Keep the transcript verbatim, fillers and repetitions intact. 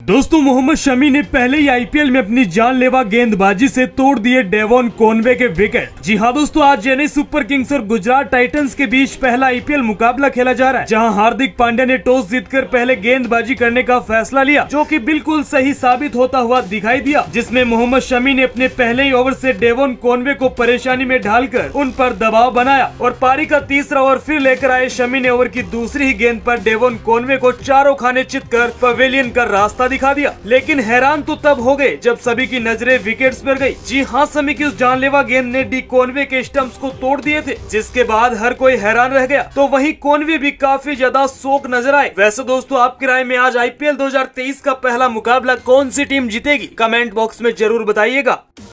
दोस्तों मोहम्मद शमी ने पहले ही आईपीएल में अपनी जानलेवा गेंदबाजी से तोड़ दिए डेवॉन कॉनवे के विकेट। जी हाँ दोस्तों, आज चेन्नई सुपर किंग्स और गुजरात टाइटंस के बीच पहला आईपीएल मुकाबला खेला जा रहा है, जहां हार्दिक पांड्या ने टॉस जीतकर पहले गेंदबाजी करने का फैसला लिया, जो कि बिल्कुल सही साबित होता हुआ दिखाई दिया, जिसमें मोहम्मद शमी ने अपने पहले ही ओवर से डेवॉन कॉनवे को परेशानी में डालकर उन पर दबाव बनाया और पारी का तीसरा ओवर फिर लेकर आए शमी ने ओवर की दूसरी ही गेंद पर डेवॉन कॉनवे को चारों खाने चितकर पवेलियन का रास्ता दिखा दिया। लेकिन हैरान तो तब हो गए जब सभी की नजरें विकेट्स पर गई। जी हाँ, शमी की उस जानलेवा गेंद ने डी कॉनवे के स्टंप्स को तोड़ दिए थे, जिसके बाद हर कोई हैरान रह गया। तो वहीं कॉनवे भी काफी ज्यादा शौक नजर आए। वैसे दोस्तों, आपकी राय में आज आईपीएल दो हज़ार तेईस का पहला मुकाबला कौन सी टीम जीतेगी, कमेंट बॉक्स में जरूर बताइएगा।